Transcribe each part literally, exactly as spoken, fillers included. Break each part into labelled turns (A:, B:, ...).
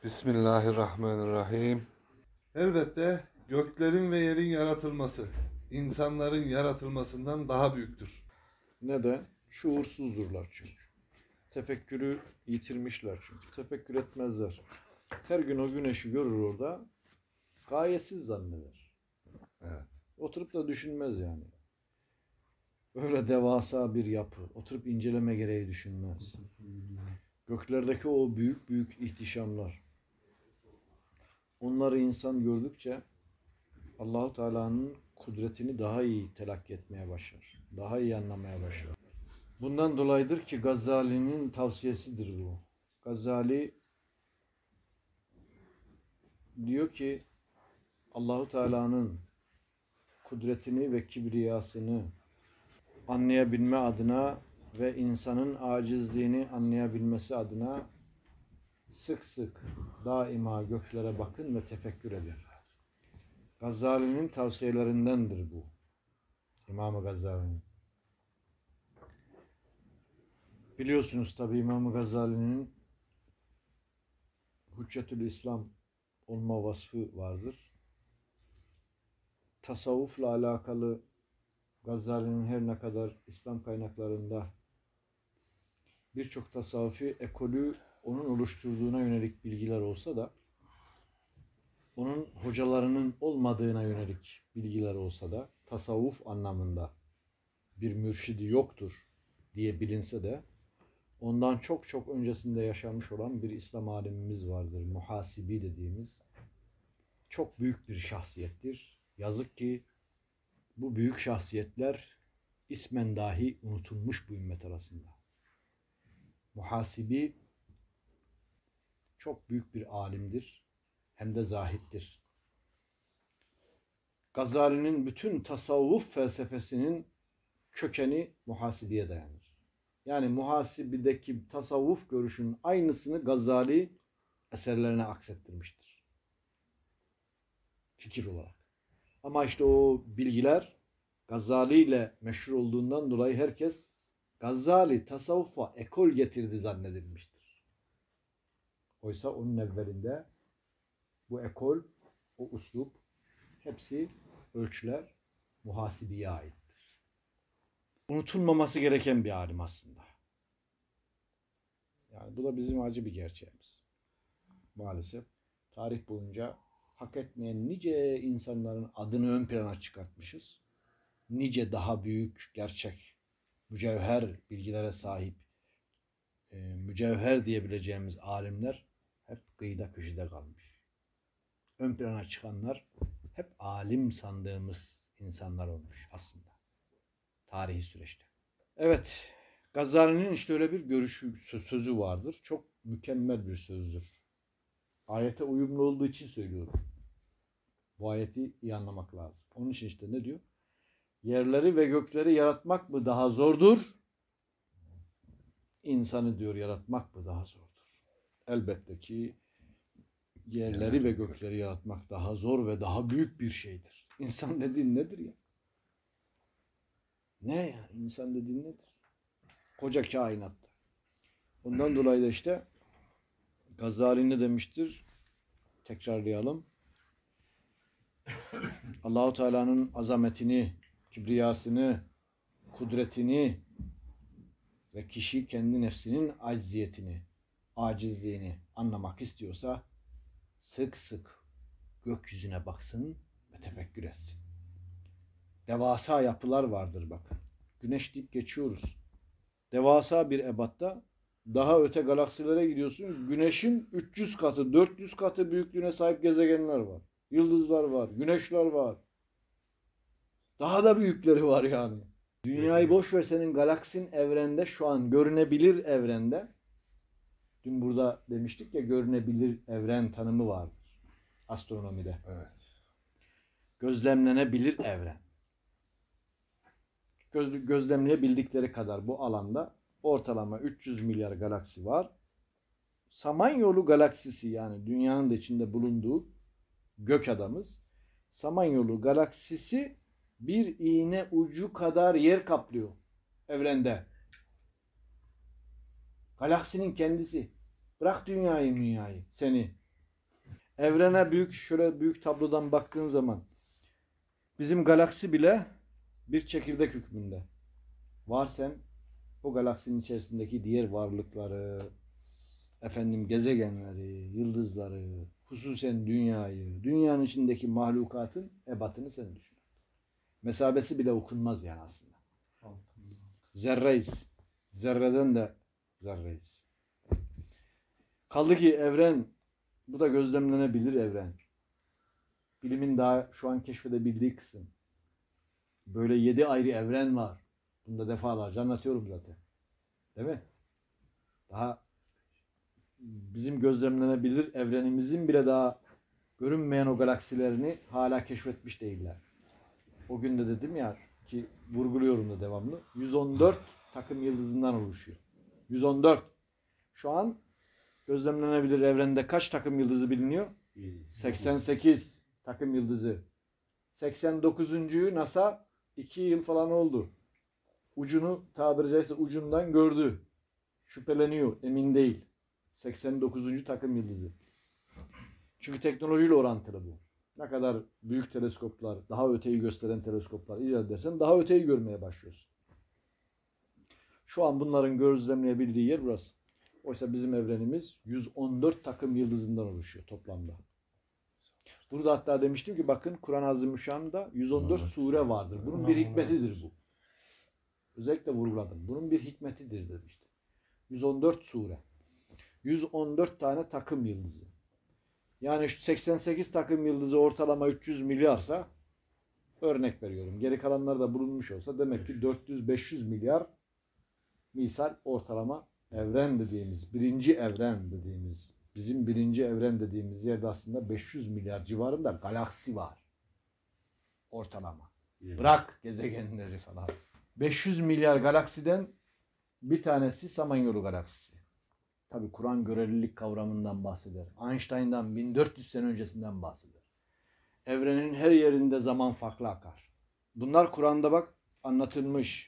A: Bismillahirrahmanirrahim. Elbette göklerin ve yerin yaratılması insanların yaratılmasından daha büyüktür.
B: Neden? Şuursuzdurlar çünkü. Tefekkürü yitirmişler çünkü. Tefekkür etmezler. Her gün o güneşi görür orada. Gayetsiz zanneder.
A: Evet.
B: Oturup da düşünmez yani. Öyle devasa bir yapı. Oturup inceleme gereği düşünmez. Göklerdeki o büyük büyük ihtişamlar. Onları insan gördükçe Allahu Teala'nın kudretini daha iyi telakki etmeye başlar. Daha iyi anlamaya başlar. Bundan dolayıdır ki Gazali'nin tavsiyesidir bu. Gazali diyor ki Allahu Teala'nın kudretini ve kibriyasını anlayabilme adına ve insanın acizliğini anlayabilmesi adına sık sık daima göklere bakın ve tefekkür edin. Gazali'nin tavsiyelerindendir bu. İmam-ı Gazali'nin. Biliyorsunuz tabi İmam-ı Gazali'nin Hüccetül İslam olma vasfı vardır. Tasavvufla alakalı Gazali'nin her ne kadar İslam kaynaklarında birçok tasavvufi ekolü onun oluşturduğuna yönelik bilgiler olsa da onun hocalarının olmadığına yönelik bilgiler olsa da tasavvuf anlamında bir mürşidi yoktur diye bilinse de ondan çok çok öncesinde yaşamış olan bir İslam alimimiz vardır. Muhasibi dediğimiz çok büyük bir şahsiyettir. Yazık ki bu büyük şahsiyetler ismen dahi unutulmuş bu ümmet arasında. Muhasibi çok büyük bir alimdir. Hem de zahittir. Gazali'nin bütün tasavvuf felsefesinin kökeni muhasibiye dayanır. Yani muhasibideki tasavvuf görüşünün aynısını Gazali eserlerine aksettirmiştir. Fikir olarak. Ama işte o bilgiler Gazali ile meşhur olduğundan dolayı herkes Gazali tasavvufa ekol getirdi zannedilmiştir. Oysa onun evvelinde bu ekol, o uslup hepsi ölçüler muhasibiye aittir. Unutulmaması gereken bir alim aslında. Yani bu da bizim acı bir gerçeğimiz. Maalesef tarih boyunca hak etmeyen nice insanların adını ön plana çıkartmışız. Nice daha büyük, gerçek, mücevher bilgilere sahip, e, mücevher diyebileceğimiz alimler hep kıyıda köşede kalmış. Ön plana çıkanlar hep alim sandığımız insanlar olmuş aslında. Tarihi süreçte. Evet, Gazali'nin işte öyle bir görüşü, sözü vardır. Çok mükemmel bir sözdür. Ayete uyumlu olduğu için söylüyorum. Bu ayeti iyi anlamak lazım. Onun için işte ne diyor? Yerleri ve gökleri yaratmak mı daha zordur? İnsanı diyor yaratmak mı daha zordur? Elbette ki yerleri ve gökleri yaratmak daha zor ve daha büyük bir şeydir. İnsan dediğin nedir ya? Ne ya? İnsan dediğin nedir? Koca kainatta. Ondan dolayı da işte Gazali ne demiştir? Tekrarlayalım. Allahu Teala'nın azametini, kibriyasını, kudretini ve kişi kendi nefsinin acziyetini, acizliğini anlamak istiyorsa sık sık gökyüzüne baksın ve tefekkür etsin. Devasa yapılar vardır bakın. Güneş deyip geçiyoruz. Devasa bir ebatta daha öte galaksilere gidiyorsun. Güneşin üç yüz katı, dört yüz katı büyüklüğüne sahip gezegenler var. Yıldızlar var, güneşler var. Daha da büyükleri var yani. Dünyayı boş ver senin galaksin evrende şu an görünebilir evrende. Dün burada demiştik ya görünebilir evren tanımı vardır. Astronomide.
A: Evet.
B: Gözlemlenebilir evren. Göz, gözlemleyebildikleri kadar bu alanda ortalama üç yüz milyar galaksi var. Samanyolu galaksisi yani dünyanın da içinde bulunduğu gök adamız. Samanyolu galaksisi bir iğne ucu kadar yer kaplıyor evrende. Galaksinin kendisi. Bırak dünyayı dünyayı seni. Evrene büyük, şöyle büyük tablodan baktığın zaman bizim galaksi bile bir çekirdek hükmünde. Var sen o galaksinin içerisindeki diğer varlıkları, efendim gezegenleri, yıldızları, hususen dünyayı, dünyanın içindeki mahlukatın ebatını sen düşün. Mesabesi bile okunmaz yani aslında. Zerreyiz. Zerreden de zerreyiz. Kaldı ki evren, bu da gözlemlenebilir evren. Bilimin daha şu an keşfedebildiği kısım. Böyle yedi ayrı evren var. Bunu da defalarca anlatıyorum zaten. Değil mi? Daha bizim gözlemlenebilir evrenimizin bile daha görünmeyen o galaksilerini hala keşfetmiş değiller. O gün de dedim ya ki vurguluyorum da devamlı. yüz on dört takım yıldızından oluşuyor. yüz on dört. Şu an gözlemlenebilir evrende kaç takım yıldızı biliniyor? seksen sekiz takım yıldızı. seksen dokuzuncuyu NASA iki yıl falan oldu. Ucunu tabiri caizse ucundan gördü. Şüpheleniyor, emin değil. seksen dokuzuncu takım yıldızı. Çünkü teknolojiyle orantılı bu. Ne kadar büyük teleskoplar, daha öteyi gösteren teleskoplar icat edersen daha öteyi görmeye başlıyorsun. Şu an bunların gözlemleyebildiği yer burası. Oysa bizim evrenimiz yüz on dört takım yıldızından oluşuyor toplamda. Burada hatta demiştim ki bakın Kur'an-ı Azimüşşan'da yüz on dört sure vardır. Bunun bir hikmetidir bu. Özellikle vurguladım. Bunun bir hikmetidir demiştim. yüz on dört sure. yüz on dört tane takım yıldızı. Yani şu seksen sekiz takım yıldızı ortalama üç yüz milyarsa örnek veriyorum. Geri kalanlar da bulunmuş olsa demek ki dört yüz beş yüz milyar misal ortalama evren dediğimiz, birinci evren dediğimiz, bizim birinci evren dediğimiz yerde aslında beş yüz milyar civarında galaksi var. Ortalama. Bırak gezegenleri falan. beş yüz milyar galaksiden bir tanesi Samanyolu galaksisi. Tabi Kur'an görelilik kavramından bahseder. Einstein'dan bin dört yüz sene öncesinden bahseder. Evrenin her yerinde zaman farklı akar. Bunlar Kur'an'da bak anlatılmış.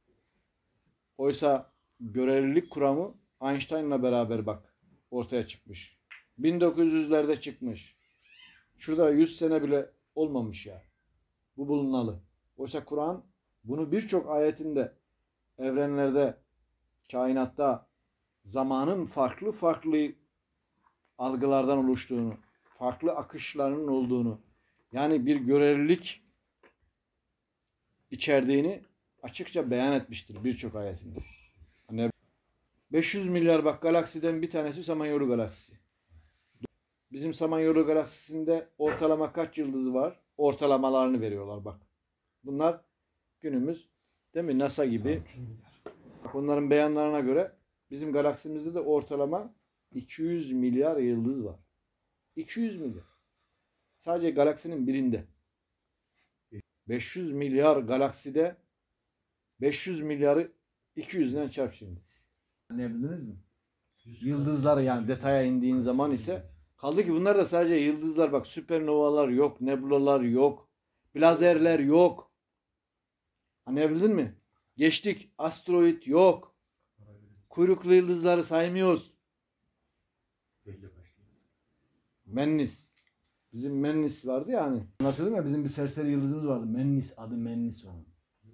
B: Oysa görelilik kuramı Einstein'la beraber bak ortaya çıkmış. bin dokuz yüzlerde çıkmış. Şurada yüz sene bile olmamış ya. Bu bulunalı. Oysa Kur'an bunu birçok ayetinde evrenlerde, kainatta zamanın farklı farklı algılardan oluştuğunu, farklı akışlarının olduğunu, yani bir görelilik içerdiğini açıkça beyan etmiştir birçok ayetinde. Hani beş yüz milyar bak galaksiden bir tanesi Samanyolu galaksisi. Bizim Samanyolu galaksisinde ortalama kaç yıldız var? Ortalamalarını veriyorlar bak. Bunlar günümüz değil mi? NASA gibi. Onların beyanlarına göre bizim galaksimizde de ortalama iki yüz milyar yıldız var. iki yüz milyar. Sadece galaksinin birinde. beş yüz milyar galakside beş yüz milyarı iki yüzden çarp şimdi. Anlayabildiniz mi? Yıldızlar yani detaya indiğin zaman ise kaldı ki bunlar da sadece yıldızlar bak süpernovalar yok, nebulalar yok, blazerler yok. Anlayabildin mi? Geçtik. Asteroid yok. Kuyruklu yıldızları saymıyoruz. Mennis. Bizim Mennis vardı ya hani. Anlatıyordum ya bizim bir serseri yıldızımız vardı. Mennis adı Mennis onun.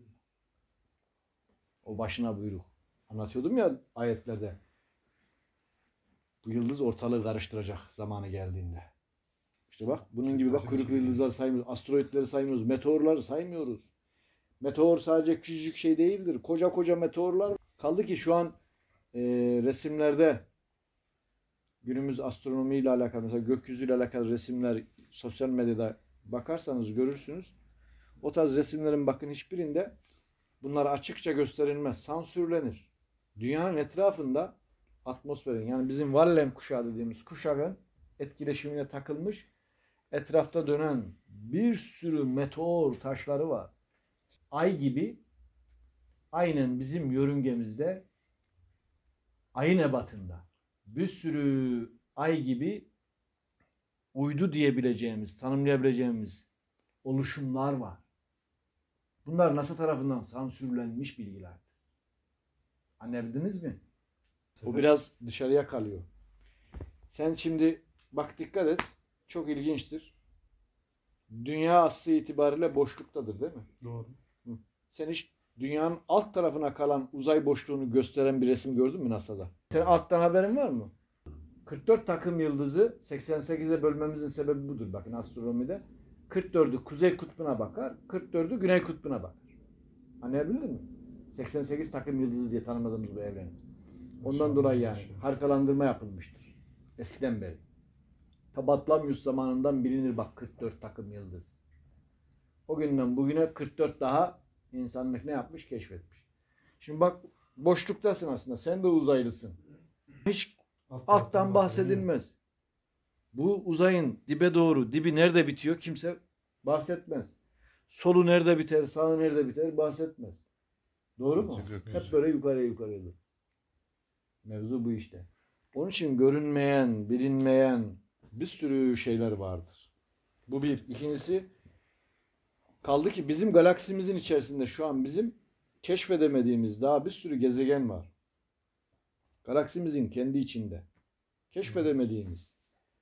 B: O başına buyruk. Anlatıyordum ya ayetlerde. Bu yıldız ortalığı karıştıracak zamanı geldiğinde. İşte bak bunun gibi bak kuyruklu yıldızları saymıyoruz. Asteroidleri saymıyoruz. Meteorları saymıyoruz. Meteor sadece küçücük şey değildir. Koca koca meteorlar. Kaldı ki şu an e, resimlerde günümüz astronomiyle alakalı mesela gökyüzüyle alakalı resimler sosyal medyada bakarsanız görürsünüz. O tarz resimlerin bakın hiçbirinde bunlar açıkça gösterilmez. Sansürlenir. Dünyanın etrafında atmosferin yani bizim Wallem kuşağı dediğimiz kuşağın etkileşimine takılmış etrafta dönen bir sürü meteor taşları var. Ay gibi aynen bizim yörüngemizde ayın ebatında bir sürü ay gibi uydu diyebileceğimiz, tanımlayabileceğimiz oluşumlar var. Bunlar NASA tarafından sansürlenmiş bilgilerdir. Anlayabildiniz mi? O biraz dışarıya kalıyor. Sen şimdi bak dikkat et. çok ilginçtir. Dünya aslı itibariyle boşluktadır değil mi?
C: Doğru.
B: Sen hiç dünyanın alt tarafına kalan uzay boşluğunu gösteren bir resim gördün mü NASA'da? Senin alttan haberin var mı? kırk dört takım yıldızı seksen sekize bölmemizin sebebi budur bakın astronomide. kırk dördü kuzey kutbuna bakar, kırk dördü güney kutbuna bakar. Anlayabildin mi? seksen sekiz takım yıldızı diye tanımladığımız bu evreni. Ondan dolayı yani haritalandırma yapılmıştır. Eskiden beri. Ta Batlamyus zamanından bilinir bak kırk dört takım yıldız. O günden bugüne kırk dört daha insanlık ne yapmış? Keşfetmiş. Şimdi bak boşluktasın aslında. Sen de uzaylısın. Hiç alttan bahsedilmez. Bu uzayın dibe doğru, dibi nerede bitiyor kimse bahsetmez. Solu nerede biter, sağı nerede biter bahsetmez. Doğru mu? Hep böyle yukarıya yukarıya. Mevzu bu işte. Onun için görünmeyen, bilinmeyen bir sürü şeyler vardır. Bu bir. İkincisi kaldı ki bizim galaksimizin içerisinde şu an bizim keşfedemediğimiz daha bir sürü gezegen var. Galaksimizin kendi içinde. Keşfedemediğimiz.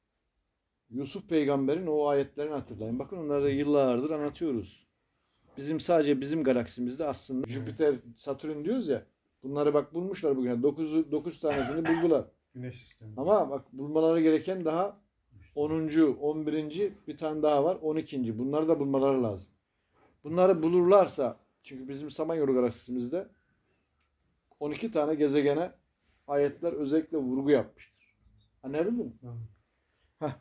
B: Yusuf Peygamber'in o ayetlerini hatırlayın. Bakın onları da yıllardır anlatıyoruz. Bizim sadece bizim galaksimizde aslında Jüpiter, Satürn diyoruz ya. Bunları bak bulmuşlar bugüne. dokuz tanesini buldular.
C: Güneş sistemi.
B: Ama bak bulmaları gereken daha onuncu, on birinci bir tane daha var. on ikinci. Bunları da bulmaları lazım. Bunları bulurlarsa çünkü bizim Samanyolu galaksimizde on iki tane gezegene ayetler özellikle vurgu yapmıştır. Anlayabildin mi? Heh.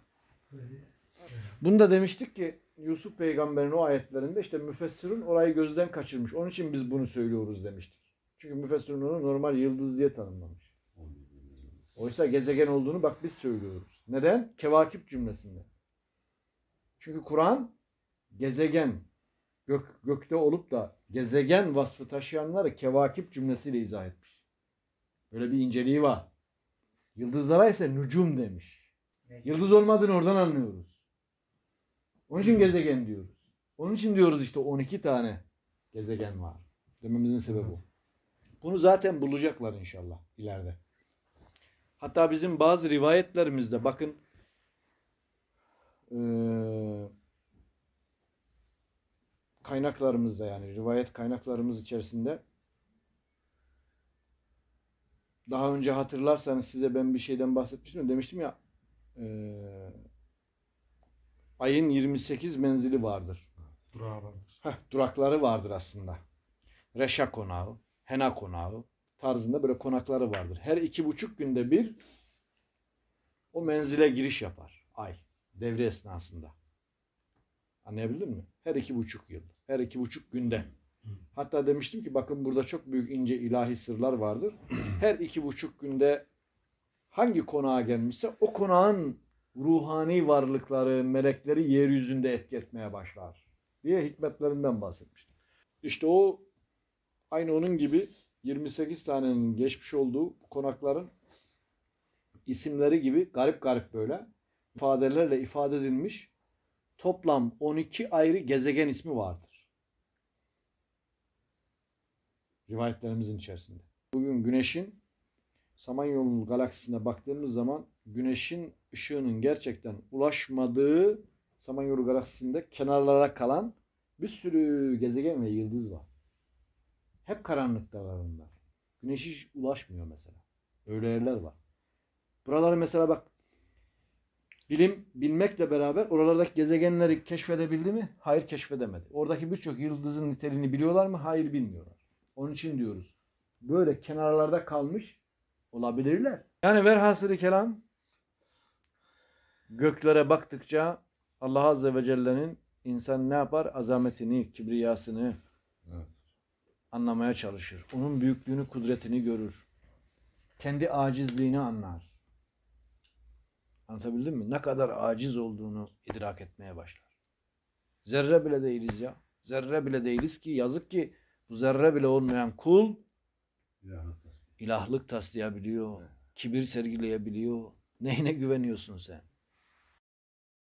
B: Bunu da demiştik ki Yusuf Peygamber'in o ayetlerinde işte müfessirun orayı gözden kaçırmış. Onun için biz bunu söylüyoruz demiştik. Çünkü müfessirun onu normal yıldız diye tanımlamış. Oysa gezegen olduğunu bak biz söylüyoruz. Neden? Kevakip cümlesinde. Çünkü Kur'an gezegen gök, gökte olup da gezegen vasfı taşıyanları kevakip cümlesiyle izah etmiş. Böyle bir inceliği var. Yıldızlara ise nücum demiş. Yıldız olmadığını oradan anlıyoruz. Onun için gezegen diyoruz. Onun için diyoruz işte on iki tane gezegen var. Dememizin sebebi bu. Bunu zaten bulacaklar inşallah ileride. Hatta bizim bazı rivayetlerimizde bakın ee, kaynaklarımızda yani rivayet kaynaklarımız içerisinde daha önce hatırlarsanız size ben bir şeyden bahsetmiştim. Demiştim ya ee, ayın yirmi sekiz menzili vardır.
C: Durağı vardır.
B: Heh, durakları vardır aslında. Reşa konağı, Hena konağı tarzında böyle konakları vardır. Her iki buçuk günde bir o menzile giriş yapar ay devre esnasında. Anlayabildin mi? Her iki buçuk yıl. Her iki buçuk günde. Hatta demiştim ki bakın burada çok büyük ince ilahi sırlar vardır. Her iki buçuk günde hangi konağa gelmişse o konağın ruhani varlıkları, melekleri yeryüzünde etki etmeye başlar diye hikmetlerinden bahsetmiştim. İşte o aynı onun gibi yirmi sekiz tanenin geçmiş olduğu konakların isimleri gibi garip garip böyle ifadelerle ifade edilmiş toplam on iki ayrı gezegen ismi vardır. Rivayetlerimizin içerisinde. Bugün Güneş'in Samanyolu galaksisine baktığımız zaman Güneş'in ışığının gerçekten ulaşmadığı Samanyolu galaksisinde kenarlara kalan bir sürü gezegen ve yıldız var. Hep karanlıktalar onlar. Güneş hiç ulaşmıyor mesela. Öyle yerler var. Buraları mesela bak bilim bilmekle beraber oralardaki gezegenleri keşfedebildi mi? Hayır, keşfedemedi. Oradaki birçok yıldızın niteliğini biliyorlar mı? Hayır, bilmiyorlar. Onun için diyoruz. Böyle kenarlarda kalmış olabilirler. Yani velhasılı kelam göklere baktıkça Allah Azze ve Celle'nin insan ne yapar? Azametini, kibriyasını
A: Evet.
B: anlamaya çalışır. Onun büyüklüğünü, kudretini görür. Kendi acizliğini anlar. Anlatabildim mi? Ne kadar aciz olduğunu idrak etmeye başlar. Zerre bile değiliz ya. Zerre bile değiliz ki yazık ki bu zerre bile olmayan kul ilahlık taslayabiliyor. Kibir sergileyebiliyor. Neyine güveniyorsun sen?